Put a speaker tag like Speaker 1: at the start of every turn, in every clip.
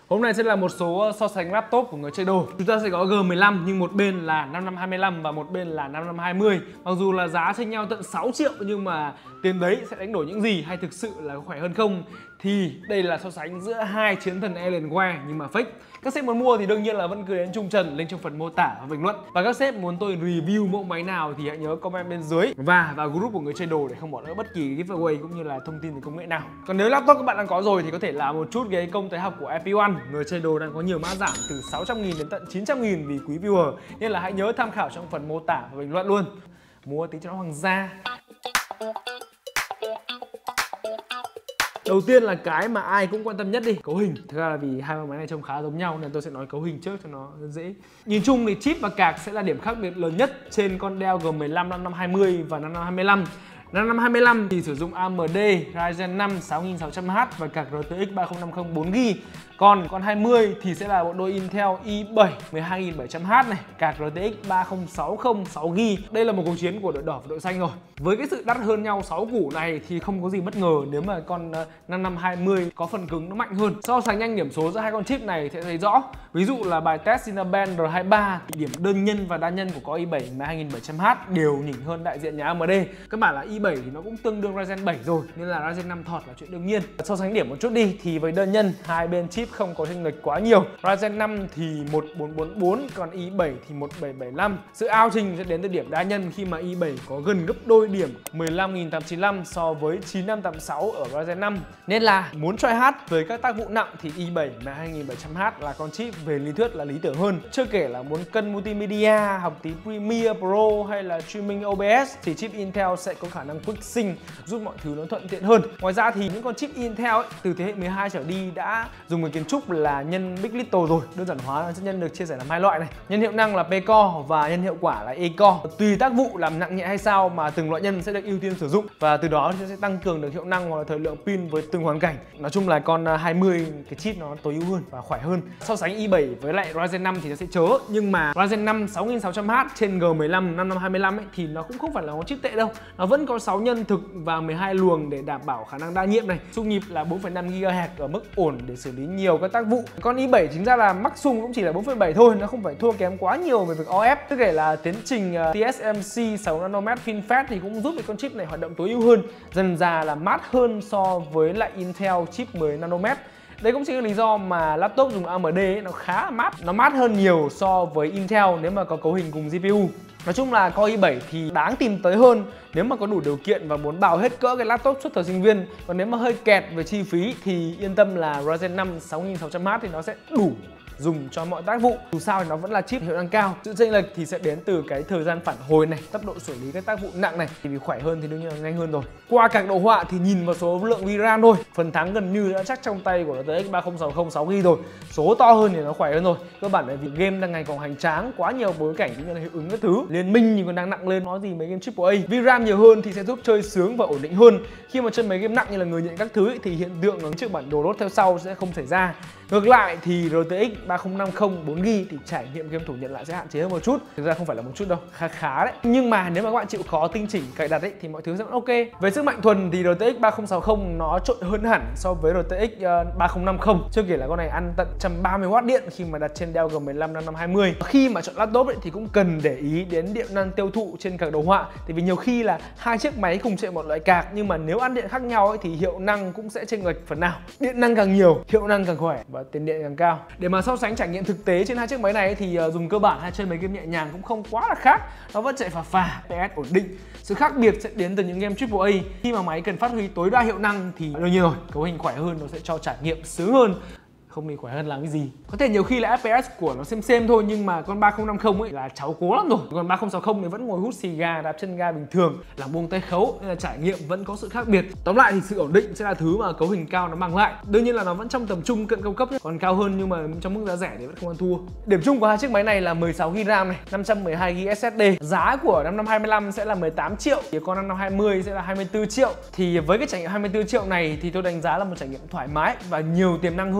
Speaker 1: Hôm nay sẽ là một số so sánh laptop của người chơi đồ. Chúng ta sẽ có G15 nhưng một bên là 5525 và một bên là 5520. Mặc dù là giá chênh nhau tận 6 triệu nhưng mà tiền đấy sẽ đánh đổi những gì hay thực sự là có khỏe hơn không? Thì đây là so sánh giữa hai chiến thần Alienware nhưng mà fake. Các sếp muốn mua thì đương nhiên là vẫn cứ đến Trung Trần, link trong phần mô tả và bình luận. Và các sếp muốn tôi review mẫu máy nào thì hãy nhớ comment bên dưới và vào group của người chơi đồ để không bỏ lỡ bất kỳ giveaway cũng như là thông tin về công nghệ nào. Còn nếu laptop các bạn đang có rồi thì có thể làm một chút cái công tới học của FP1. Người chơi đồ đang có nhiều mã giảm từ 600.000 đến tận 900.000 vì quý viewer, nên là hãy nhớ tham khảo trong phần mô tả và bình luận luôn. Mua tí cho nó hoàng gia. Đầu tiên là cái mà ai cũng quan tâm nhất đi, cấu hình. Thực ra là vì hai máy này trông khá giống nhau nên tôi sẽ nói cấu hình trước cho nó dễ. Nhìn chung thì chip và card sẽ là điểm khác biệt lớn nhất trên con Dell G15 5520 và 5525. 5525 thì sử dụng AMD Ryzen 5 6600H và card RTX 3050 4GB. Còn con 20 thì sẽ là bộ đôi Intel i7 12700H này, card RTX 3060 6GB. Đây là một cuộc chiến của đội đỏ và đội xanh rồi. Với cái sự đắt hơn nhau 6 củ này thì không có gì bất ngờ nếu mà con 5520 có phần cứng nó mạnh hơn. So sánh nhanh điểm số giữa hai con chip này sẽ thấy rõ. Ví dụ là bài test Cinebench R23 thì điểm đơn nhân và đa nhân của có i7 12700H đều nhỉnh hơn đại diện nhà AMD. Các bạn là i7 thì nó cũng tương đương Ryzen 7 rồi nên là Ryzen 5 thọt là chuyện đương nhiên. So sánh điểm một chút đi thì với đơn nhân hai bên chip không có chênh lệch quá nhiều. Ryzen 5 thì 1444 còn i7 thì 1775. Sự ao trình sẽ đến từ điểm đa nhân khi mà i7 có gần gấp đôi điểm 15895 so với 9586 ở Ryzen 5. Nên là muốn try hard với các tác vụ nặng thì i7 12700H là con chip về lý thuyết là lý tưởng hơn. Chưa kể là muốn cân multimedia, học tí Premiere Pro hay là streaming OBS thì chip Intel sẽ có khả năng quick sync giúp mọi thứ nó thuận tiện hơn. Ngoài ra thì những con chip Intel ấy, từ thế hệ 12 trở đi đã dùng cái kiến trúc là nhân Big Little rồi. Đơn giản hóa chất nhân được chia sẻ làm hai loại này. Nhân hiệu năng là P-core và nhân hiệu quả là E-core. Tùy tác vụ làm nặng nhẹ hay sao mà từng loại nhân sẽ được ưu tiên sử dụng và từ đó thì sẽ tăng cường được hiệu năng hoặc là thời lượng pin với từng hoàn cảnh. Nói chung là con 20 cái chip nó tối ưu hơn và khỏe hơn. So sánh i7 với lại Ryzen 5 thì nó sẽ chớ, nhưng mà Ryzen 5 6600H trên G15 5525 ấy thì nó cũng không phải là một chip tệ đâu. Nó vẫn có 6 nhân thực và 12 luồng để đảm bảo khả năng đa nhiệm này. Xung nhịp là 4,5 GHz ở mức ổn để xử lý nhiều các tác vụ. Con i7 chính ra là max xung cũng chỉ là 4,7 thôi, nó không phải thua kém quá nhiều về việc OF. Tức kể là tiến trình TSMC 6 nanomet FinFET thì cũng giúp cái con chip này hoạt động tối ưu hơn, dần dà là mát hơn so với lại Intel chip 10 nanomet. Đây cũng chính là lý do mà laptop dùng AMD ấy, nó khá là mát, nó mát hơn nhiều so với Intel nếu mà có cấu hình cùng GPU. Nói chung là Core i7 thì đáng tìm tới hơn nếu mà có đủ điều kiện và muốn bào hết cỡ cái laptop suốt thời sinh viên. Còn nếu mà hơi kẹt về chi phí thì yên tâm là Ryzen 5 6600H thì nó sẽ đủ dùng cho mọi tác vụ. Dù sao thì nó vẫn là chip hiệu năng cao. Sự chênh lệch thì sẽ đến từ cái thời gian phản hồi này, tốc độ xử lý các tác vụ nặng này. Thì vì khỏe hơn thì đương nhiên là nhanh hơn rồi. Qua các đồ họa thì nhìn vào số lượng VRAM thôi, phần thắng gần như đã chắc trong tay của RTX 3060 6GB rồi. Số to hơn thì nó khỏe hơn rồi. Cơ bản là vì game đang ngày càng hoành tráng, quá nhiều bối cảnh cũng như là hiệu ứng các thứ. Liên minh thì còn đang nặng lên, nói gì mấy game AAA. VRAM nhiều hơn thì sẽ giúp chơi sướng và ổn định hơn. Khi mà chơi mấy game nặng như là người nhận các thứ ấy, thì hiện tượng ứng trước bản đồ lốt theo sau sẽ không xảy ra. Ngược lại thì RTX 3050 4GB thì trải nghiệm game thủ nhận lại sẽ hạn chế hơn một chút. Thực ra không phải là một chút đâu, khá đấy. Nhưng mà nếu mà các bạn chịu khó tinh chỉnh cài đặt ấy thì mọi thứ sẽ vẫn ok. Về sức mạnh thuần thì RTX 3060 nó trội hơn hẳn so với RTX 3050. Chưa kể là con này ăn tận 130W điện khi mà đặt trên Dell G15 5520. Khi mà chọn laptop ấy thì cũng cần để ý đến điện năng tiêu thụ trên các đồ họa. Tại vì nhiều khi là hai chiếc máy cùng chạy một loại card nhưng mà nếu ăn điện khác nhau ấy thì hiệu năng cũng sẽ chênh lệch phần nào. Điện năng càng nhiều, hiệu năng càng khỏe và tiền điện càng cao. Để mà so sánh trải nghiệm thực tế trên hai chiếc máy này thì dùng cơ bản hay chơi mấy game nhẹ nhàng cũng không quá là khác. Nó vẫn chạy phà phà, PS ổn định. Sự khác biệt sẽ đến từ những game AAA. Khi mà máy cần phát huy tối đa hiệu năng thì đương nhiên rồi, cấu hình khỏe hơn nó sẽ cho trải nghiệm sướng hơn. Không thì khỏe hơn làm cái gì. Có thể nhiều khi là FPS của nó xem thôi nhưng mà con 3050 ấy là cháu cố lắm rồi. Còn 3060 thì vẫn ngồi hút xì gà, đạp chân ga bình thường, là buông tay khấu nên là trải nghiệm vẫn có sự khác biệt. Tóm lại thì sự ổn định sẽ là thứ mà cấu hình cao nó mang lại. Đương nhiên là nó vẫn trong tầm trung cận cao cấp nhé. Còn cao hơn nhưng mà trong mức giá rẻ thì vẫn không ăn thua. Điểm chung của hai chiếc máy này là 16GB RAM này, 512GB SSD. Giá của 5525 sẽ là 18 triệu, thì con 5520 sẽ là 24 triệu. Thì với cái trải nghiệm 24 triệu này thì tôi đánh giá là một trải nghiệm thoải mái và nhiều tiềm năng hơn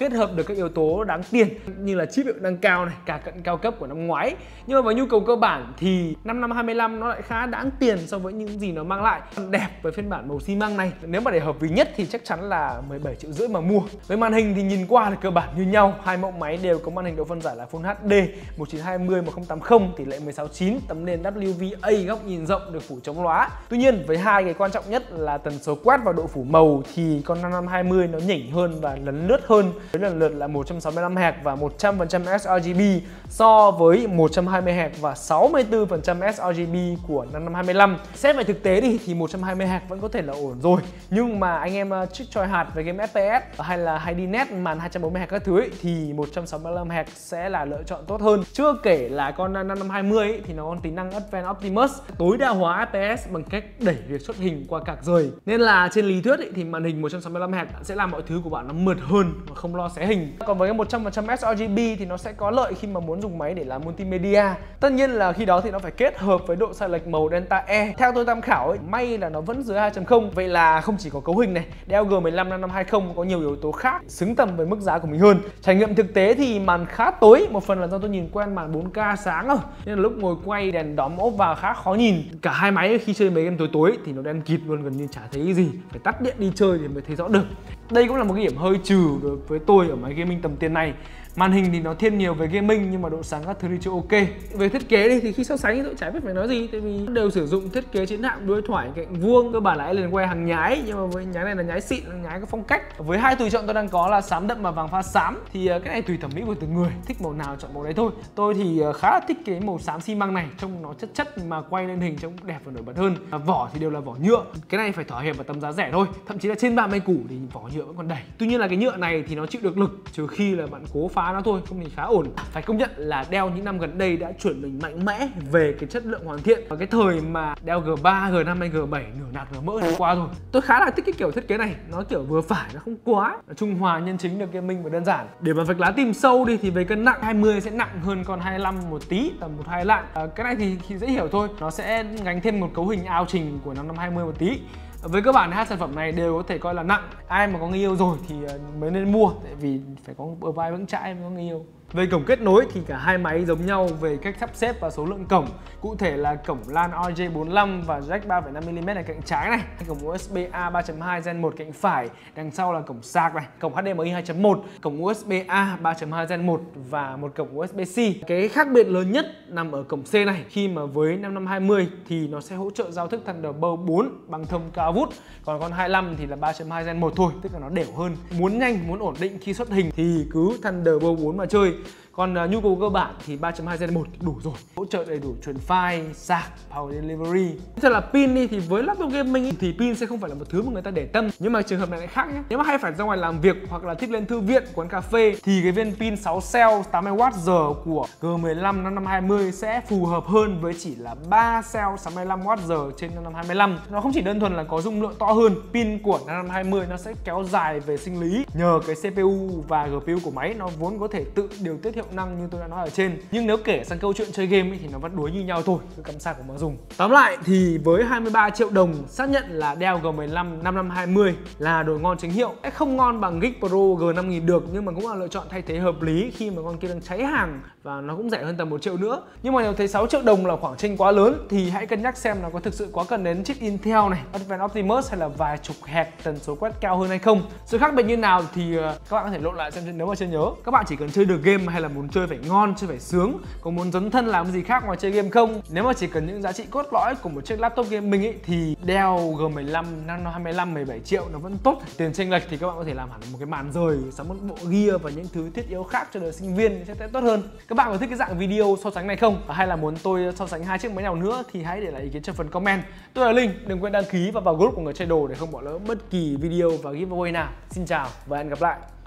Speaker 1: kết hợp được các yếu tố đáng tiền như là chip hiệu năng cao này, cả cận cao cấp của năm ngoái. Nhưng mà với nhu cầu cơ bản thì 5525 nó lại khá đáng tiền so với những gì nó mang lại. Đẹp với phiên bản màu xi măng này, nếu mà để hợp lý nhất thì chắc chắn là 17,5 triệu mà mua. Với màn hình thì nhìn qua là cơ bản như nhau, hai mẫu máy đều có màn hình độ phân giải là Full HD 1920 1080 tỷ lệ 16:9, tấm nền WVA góc nhìn rộng được phủ chống lóa. Tuy nhiên với hai cái quan trọng nhất là tần số quét và độ phủ màu thì con 5520 nó nhỉnh hơn và lấn lướt hơn, với lần lượt là 165 Hz và 100% sRGB so với 120 Hz và 64% sRGB của 5525. Xét về thực tế thì 120 Hz vẫn có thể là ổn rồi, nhưng mà anh em trích choi hạt về game FPS hay là hay đi net màn 240 Hz các thứ thì 165 Hz sẽ là lựa chọn tốt hơn. Chưa kể là con 5520 thì nó có tính năng Advanced Optimus tối đa hóa FPS bằng cách đẩy việc xuất hình qua cạc rời. Nên là trên lý thuyết thì màn hình 165 Hz sẽ làm mọi thứ của bạn nó mượt hơn và không lo xé hình. Còn với 100% sRGB thì nó sẽ có lợi khi mà muốn dùng máy để làm multimedia. Tất nhiên là khi đó thì nó phải kết hợp với độ sai lệch màu Delta E. Theo tôi tham khảo may là nó vẫn dưới 2.0. Vậy là không chỉ có cấu hình này, Dell G15 5520 có nhiều yếu tố khác xứng tầm với mức giá của mình hơn. Trải nghiệm thực tế thì màn khá tối, một phần là do tôi nhìn quen màn 4K sáng rồi, nên là lúc ngồi quay đèn đóm ốp vào khá khó nhìn. Cả hai máy khi chơi mấy game tối tối thì nó đen kịt luôn, gần như chả thấy cái gì, phải tắt điện đi chơi thì mới thấy rõ được. Đây cũng là một cái điểm hơi trừ đối với tôi ở máy gaming tầm tiền này. Màn hình thì nó thiên nhiều về gaming nhưng mà độ sáng các thứ thì chưa ok. Về thiết kế thì khi so sánh thì tôi chả biết phải nói gì, tại vì đều sử dụng thiết kế chiến hạm đuôi thoại cạnh vuông, cơ bản là Alienware hàng nhái, nhưng mà với nhái này là nhái xịn, nhái có phong cách. Với hai tùy chọn tôi đang có là xám đậm và vàng pha xám thì cái này tùy thẩm mỹ của từng người, thích màu nào chọn màu đấy thôi. Tôi thì khá là thích cái màu xám xi măng này, trông nó chất mà quay lên hình trông đẹp và nổi bật hơn. Vỏ thì đều là vỏ nhựa, cái này phải thỏa hiệp vào tầm giá rẻ thôi, thậm chí là trên 30 củ thì vỏ nhựa vẫn còn đẩy. Tuy nhiên là cái nhựa này thì nó chịu được lực, trừ khi là bạn cố phá nó thôi, không thì khá ổn. Phải công nhận là Dell những năm gần đây đã chuyển mình mạnh mẽ về cái chất lượng hoàn thiện. Và cái thời mà Dell G3, G5 hay G7 nửa nạc nửa mỡ đã qua rồi. Tôi khá là thích cái kiểu thiết kế này, nó kiểu vừa phải, nó không quá, nó trung hòa nhân chính được gaming và đơn giản. Để mà vạch lá tìm sâu đi thì về cân nặng 20 sẽ nặng hơn con 25 một tí, tầm 1-2 lạng. Cái này thì dễ hiểu thôi, nó sẽ gánh thêm một cấu hình ao trình của 5520 một tí. Với các bạn hai sản phẩm này đều có thể coi là nặng. Ai mà có người yêu rồi thì mới nên mua, tại vì phải có bờ vai vững chãi mới có người yêu. Về cổng kết nối thì cả hai máy giống nhau về cách sắp xếp và số lượng cổng. Cụ thể là cổng LAN RJ45 và jack 3,5mm ở cạnh trái này, cổng USB-A 3.2 Gen 1 cạnh phải, đằng sau là cổng sạc này, cổng HDMI 2.1, cổng USB-A 3.2 Gen 1 và một cổng USB-C. Cái khác biệt lớn nhất nằm ở cổng C này, khi mà với 5520 thì nó sẽ hỗ trợ giao thức Thunderbolt 4 bằng thông cao vút, còn con 25 thì là 3.2 Gen 1 thôi, tức là nó đều hơn. Muốn nhanh, muốn ổn định khi xuất hình thì cứ Thunderbolt 4 mà chơi. Còn nhu cầu cơ bản thì 3.2 Gen 1 đủ rồi, hỗ trợ đầy đủ truyền file, sạc, power delivery. Thật là pin đi thì với laptop gaming thì pin sẽ không phải là một thứ mà người ta để tâm, nhưng mà trường hợp này lại khác nhé. Nếu mà hay phải ra ngoài làm việc hoặc là thích lên thư viện, quán cà phê thì cái viên pin 6 cell 80Wh của G15 5520 sẽ phù hợp hơn với chỉ là 3 cell 65Wh trên 5525. Nó không chỉ đơn thuần là có dung lượng to hơn, pin của 5520 nó sẽ kéo dài về sinh lý nhờ cái CPU và GPU của máy nó vốn có thể tự điều tiết hiệu năng như tôi đã nói ở trên. Nhưng nếu kể sang câu chuyện chơi game thì nó vẫn đuối như nhau thôi, cứ cắm sạc của mà dùng. Tóm lại thì với 23 triệu đồng xác nhận là Dell G15 5520 là đồ ngon chính hiệu. Không ngon bằng Geek Pro G5000 được, nhưng mà cũng là lựa chọn thay thế hợp lý khi mà con kia đang cháy hàng và nó cũng rẻ hơn tầm 1 triệu nữa. Nhưng mà nếu thấy 6 triệu đồng là khoảng chênh quá lớn thì hãy cân nhắc xem nó có thực sự quá cần đến chip Intel này, Advanced Optimus hay là vài chục Hz tần số quét cao hơn hay không. Sự khác biệt như nào thì các bạn có thể lộn lại xem nếu mà chưa nhớ. Các bạn chỉ cần chơi được game hay là muốn chơi phải ngon, chơi phải sướng, có muốn dấn thân làm gì khác ngoài chơi game không? Nếu mà chỉ cần những giá trị cốt lõi của một chiếc laptop gaming ấy thì Dell G15 55 17 triệu nó vẫn tốt. Tiền chênh lệch thì các bạn có thể làm hẳn một cái màn rời, sắm một bộ gear và những thứ thiết yếu khác cho đời sinh viên sẽ tốt hơn. Các bạn có thích cái dạng video so sánh này không? Hay là muốn tôi so sánh hai chiếc máy nào nữa thì hãy để lại ý kiến trong phần comment. Tôi là Linh, đừng quên đăng ký và vào group của người chơi đồ để không bỏ lỡ bất kỳ video và giveaway nào. Xin chào và hẹn gặp lại.